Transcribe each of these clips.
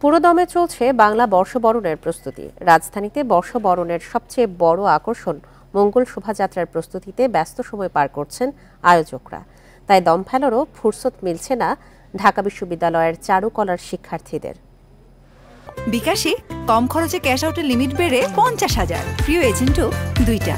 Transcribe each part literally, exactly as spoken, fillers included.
পুরোদমে চলছে বাংলা বর্ষবরণের প্রস্তুতি। রাজধানীতে বর্ষবরণের সবচেয়ে বড় আকর্ষণ মঙ্গল শোভাযাত্রার প্রস্তুতিতে ব্যস্ত সময় পার করছেন আয়োজকরা। তাই দম ফেলারও ফুরসত মিলছে না ঢাকা বিশ্ববিদ্যালয়ের চারুকলার শিক্ষার্থীদের। বিকাশে কম খরচে ক্যাশ আউটের লিমিট বেড়ে পঞ্চাশ হাজার, প্রিয় এজেন্টও দুইটা।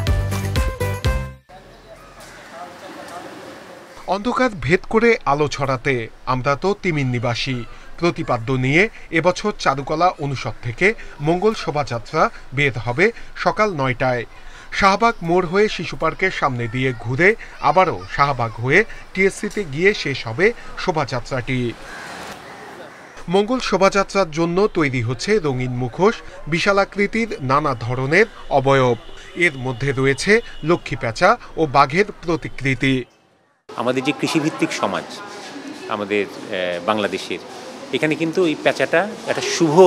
অন্ধকার ভেদ করে আলো ছড়াতে আমরা তো তিমির নিবাসী প্রতিপাদ্য নিয়ে এবছর চারুকলা অনুষদ থেকে মঙ্গল শোভাযাত্রা বের হবে সকাল নয়টায়। শাহবাগ মোড় হয়ে শিশু পার্কের সামনে দিয়ে ঘুরে আবারও শাহবাগ হয়ে টিএসসিতে গিয়ে শেষ হবে শোভাযাত্রাটি। মঙ্গল শোভাযাত্রার জন্য তৈরি হচ্ছে রঙিন মুখোশ, বিশালাকৃতির নানা ধরনের অবয়ব। এর মধ্যে রয়েছে লক্ষ্মী পেঁচা ও বাঘের প্রতিকৃতি। আমাদের যে কৃষিভিত্তিক সমাজ আমাদের বাংলাদেশের, এখানে কিন্তু এই পেঁচাটা একটা শুভ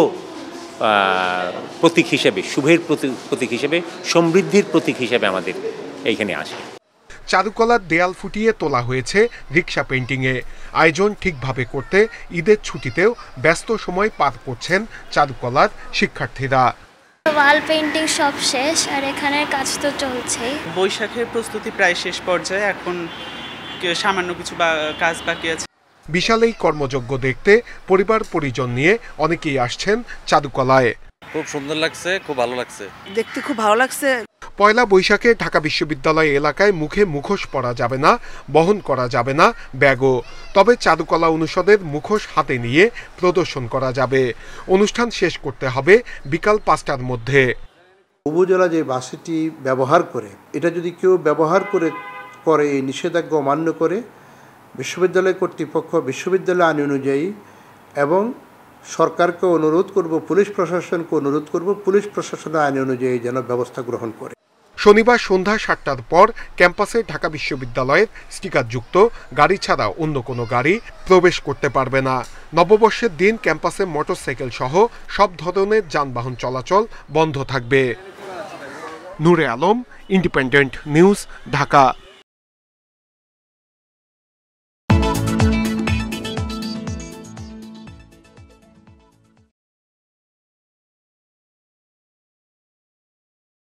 প্রতীক হিসেবে, শুভের প্রতীক হিসেবে, সমৃদ্ধির প্রতীক হিসেবে আমাদের এইখানে আসে। চারুকলার দেয়াল ফুটিয়ে তোলা হয়েছে রিক্সা পেন্টিংয়ে। আয়োজন ঠিকভাবে করতে ঈদের ছুটিতেও ব্যস্ত সময় পার করছেন চারুকলার শিক্ষার্থীরা। ওয়াল পেইন্টিং সব শেষ আর এখানের কাজ তো চলছেই। বৈশাখের প্রস্তুতি প্রায় শেষ পর্যায়ে, এখন সামান্য কিছু কাজ বাকি আছে। বিশাল এই কর্মযজ্ঞ দেখতে পরিবার পরিজন নিয়ে অনেকেই আসছেন চারুকলায়। খুব সুন্দর লাগছে, খুব ভালো লাগছে, দেখতে খুব ভালো লাগছে। পয়লা বৈশাখে ঢাকা বিশ্ববিদ্যালয় এলাকায় মুখে মুখোশ পরা যাবে না, বহন করা যাবে না ব্যাগও। তবে চারুকলা অনুষদের মুখোশ হাতে নিয়ে প্রদর্শন করা যাবে। অনুষ্ঠান শেষ করতে হবে বিকাল পাঁচটার মধ্যে। উপজেলা যে বাসটি ব্যবহার করে, এটা যদি কেউ ব্যবহার করে করে এই নিষেধাজ্ঞা অমান্য করে, বিশ্ববিদ্যালয় কর্তৃপক্ষ বিশ্ববিদ্যালয় আইন অনুযায়ী এবং সরকারকে অনুরোধ করব, পুলিশ প্রশাসনকে অনুরোধ করব, পুলিশ প্রশাসনের আইন অনুযায়ী যেন ব্যবস্থা গ্রহণ করে। শনিবার সন্ধ্যা সাতটার পর ক্যাম্পাসে ঢাকা বিশ্ববিদ্যালয়ের স্টিকারযুক্ত গাড়ি ছাড়া অন্য কোনো গাড়ি প্রবেশ করতে পারবে না। নববর্ষের দিন ক্যাম্পাসে মোটরসাইকেল সহ সব ধরনের যানবাহন চলাচল বন্ধ থাকবে। Nure Alam, independent news, Dhaka.